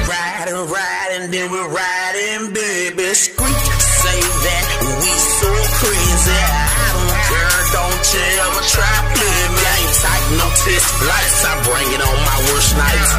ride, and then we riding, baby. Screech say that we so crazy. I don't care, don't you ever try play me. I ain't tight, no test lights. I bring it on my worst nights.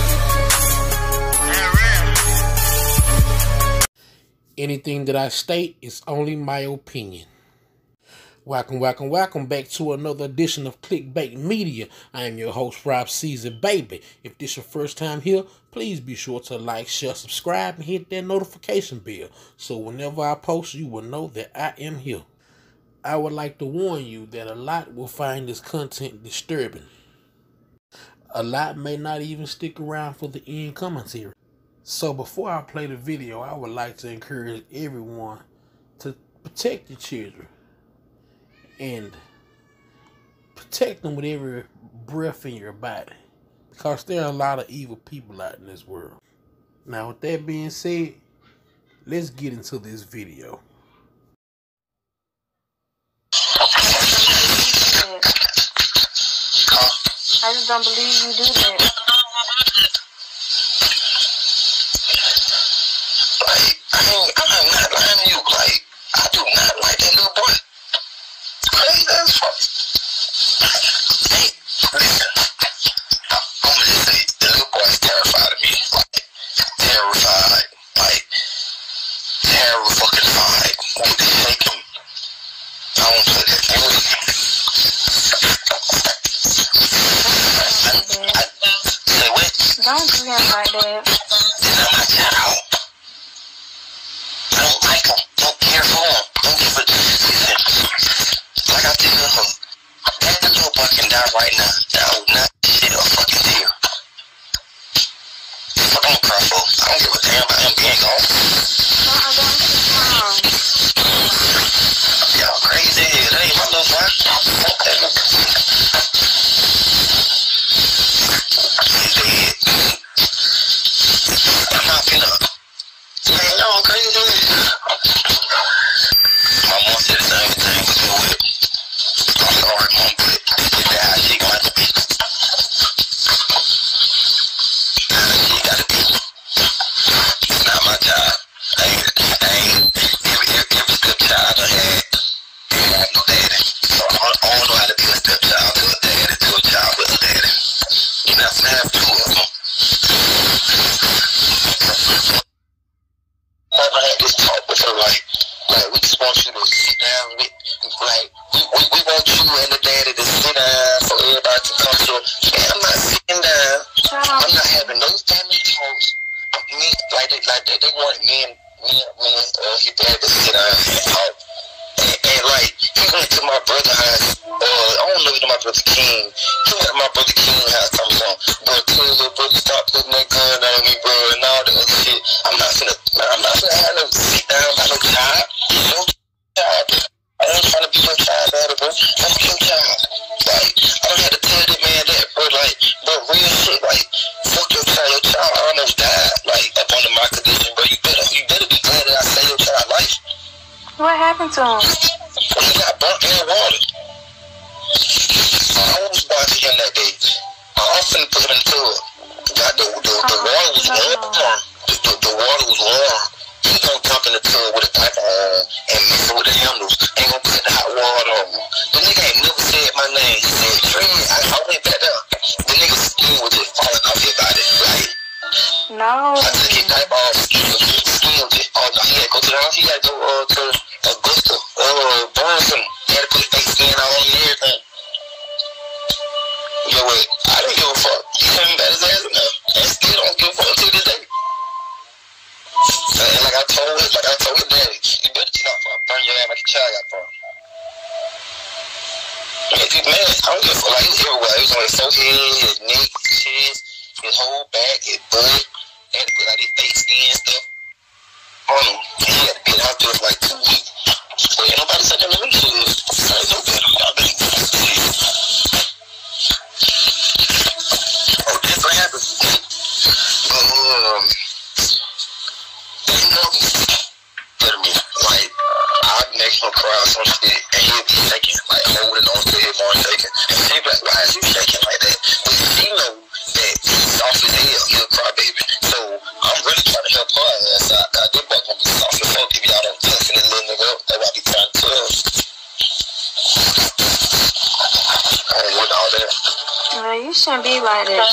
Anything that I state is only my opinion. Welcome back to another edition of Clickbait Media. I am your host, Rob Caesar, baby. If this is your first time here, please be sure to like, share, subscribe, and hit that notification bell. So whenever I post, you will know that I am here. I would like to warn you that a lot will find this content disturbing. A lot may not even stick around for the end commentary. So before I play the video, I would like to encourage everyone to protect your children. And protect them with every breath in your body. Because there are a lot of evil people out in this world. Now with that being said, let's get into this video. I just don't believe you do that. I'm not lying to you. Like, I do not like that little boy. Crazy as fuck. Hey, listen. I'm gonna just say, the little boy is terrified of me. Like, terrified. Like, terrified. When they take him, I don't play that game. Say what? Don't do him like that. This is my child. I don't like him. Don't care for him. Don't give a listen. Like I tell him, that little boy can die right now. I will not shed a fucking tear. What I'm cry for? I don't give a damn about him being gone. Y'all crazy as hell. That ain't my little boy. He's dead. I'm not finna. Man, y'all crazy as hell. My mom said the same thing. I'm sorry, Mom, but that's how she got to be. She got to be. It's not my job. I ain't every stepchild I had. Didn't have no daddy. So I don't know how to be a stepchild to a daddy, to a child with a daddy. You're not gonna have two of them. Never had this talk with her, like we just want you to sit down with, like, we want you and the daddy to sit down for everybody to come to. Man, I'm not sitting down. I'm not having no family talks. They wanted me and his dad to sit down and talk. And like, he went to my brother's house, I don't know if my brother King. He went to my brother King's house, talking about, bro, tell your little brother stop putting that gun on me, bro, and all that other shit. I'm not finna have no sit down by no child. No child. I ain't trying to be your child, bro. I'm your child. Like, I don't have to tell that man that, bro. Like, bro, real shit. Like, fuck your child. Your child almost died. Like, up under my condition, bro. You better be glad that I saved your child's life. What happened to him? He got burnt in the water. I was watching him that day. I often put him in the tub. The water was warm. The water was warm. He gonna jump in the tub with a diaper on and mess with the handles. Ain't gonna put the hot water on him. The nigga ain't never said my name. He said, Trey. I went back there. The nigga's skin was just falling off his body. Right? No. I took his diaper off. Skin just, oh no, he had to go to the house. He had to go to Augusta, Burlington. He had to put fake skin on him and everything. You know what? I didn't give a fuck. He coming back his ass enough. And still don't give a fuck until this day. And like I told his daddy, you better chill out before I burn your ass like a child got burned. Man, I don't give a fuck. Like, he was everywhere. He was on his forehead, his neck, his chest, his whole back, his butt. He had to put out his fake skin stuff on him. And he had to be in the hospital for like 2 weeks. But ain't nobody said that to me. I ain't no better. Y'all better get this shit. Oh, this what happened. You know, better me. Like, I'd make him cry or some shit, and he'd be shaking, like holding on to his arm shaking. And she'd be like, why is he shaking like that? But she know that he's off his head. He's a crybaby. So shouldn't be like that.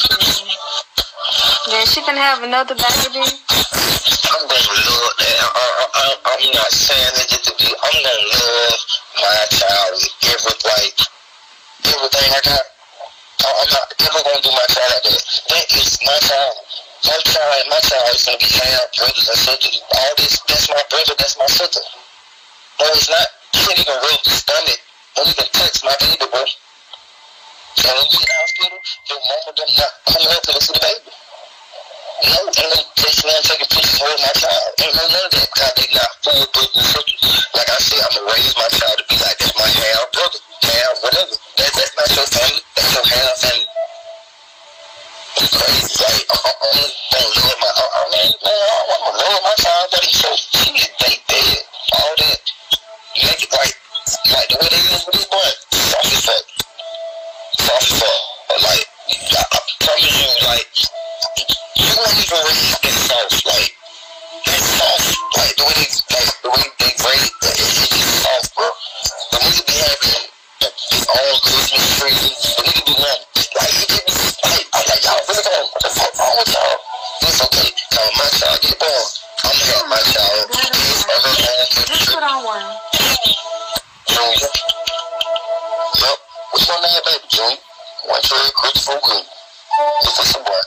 Then she can have another baby. I'm gonna love that. I'm not saying it just to be. I'm gonna love my child with everything I got. I'm not ever gonna do my child like that. That is my child. My child is gonna be half brothers and sisters. All this, that's my brother, that's my sister. No, it's not. You can't even rub the stomach. Don't even touch my baby, bro. And when you in the hospital, your mama them not coming up to the baby. No, ain't no taking and taking pictures of my child. Ain't no none of that because they not full brothers and sisters. Like I said, I'm gonna raise my child to be like that's my half brother, half whatever. That's not your family. That's your half family. It's crazy. Like I'm gonna love my I'm gonna love my child, but he's so they dead. All that. You make it like the way they is with this boy. Soft as fuck. Soft as fuck. Like I promise you, like you won't even raise that soft. Like that's soft. Like the way they grade, it's just soft, bro. The nigga be having his own Christmas tree. The nigga be running. Like he just be I'm like y'all really going, what the fuck wrong with y'all? It's okay. Now my child get born, I'm gonna have my child. Just put on one. Junior. Yup. What's your name, baby? Junior. One trade, Christopher Green. If it's a boy.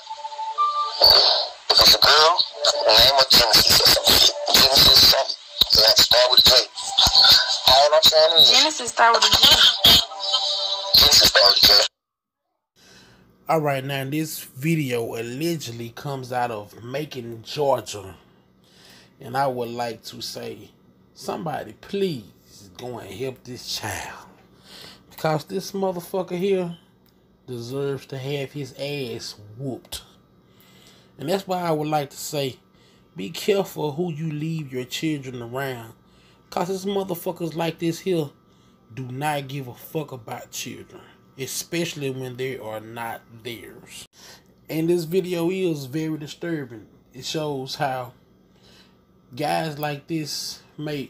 If it's a girl, the name of Genesis or something. Genesis something. You have to start with a J. All I'm saying is Genesis start with a G. Genesis start with a J. Alright, now this video allegedly comes out of Macon, Georgia. And I would like to say, somebody please go and help this child. Because this motherfucker here deserves to have his ass whooped. And that's why I would like to say, be careful who you leave your children around. Because this motherfuckers like this here do not give a fuck about children. Especially when they are not theirs. And this video is very disturbing. It shows how guys like this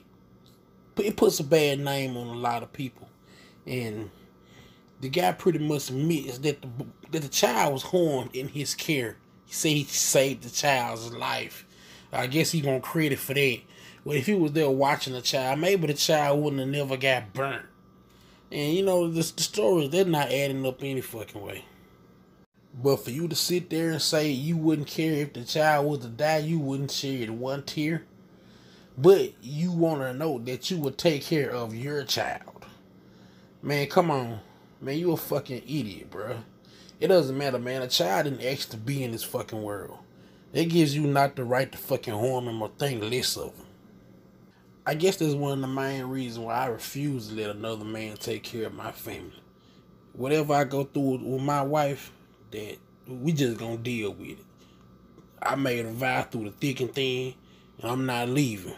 it puts a bad name on a lot of people. And the guy pretty much admits that the child was harmed in his care. He said he saved the child's life. I guess he gonna credit for that. Well, if he was there watching the child, maybe the child wouldn't have never got burnt. And you know, the stories, they're not adding up any fucking way. But for you to sit there and say you wouldn't care if the child was to die, you wouldn't shed one tear. But you want to know that you would take care of your child. Man, come on. Man, you a fucking idiot, bro. It doesn't matter, man. A child didn't ask to be in this fucking world. It gives you not the right to fucking harm him or think less of him. I guess that's one of the main reasons why I refuse to let another man take care of my family. Whatever I go through with my wife, that we just gonna deal with it. I made a vow through the thick and thin, and I'm not leaving.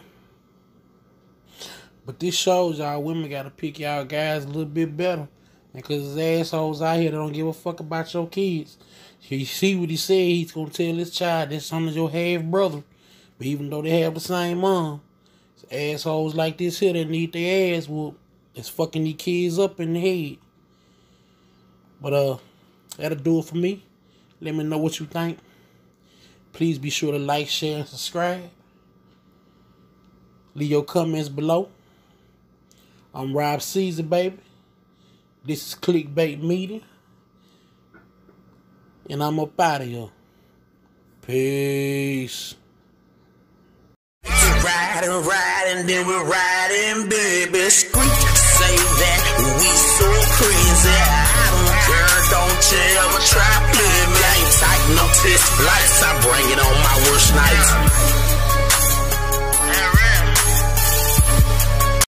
But this shows y'all women gotta pick y'all guys a little bit better. And cause there's assholes out here that don't give a fuck about your kids. You see what he said, he's gonna tell his child that son is your half brother. But even though they have the same mom, it's assholes like this here that need their ass whooped. It's fucking these kids up in the head. But that'll do it for me. Let me know what you think. Please be sure to like, share, and subscribe. Leave your comments below. I'm Rob Caesar, baby. This is Clickbait Media. And I'm up out of here. Peace. Riding, then we're riding, baby. Squeak, say that we so crazy. I don't care, don't you ever try play me. I ain't tight, no test lights. I bring it on my worst nights.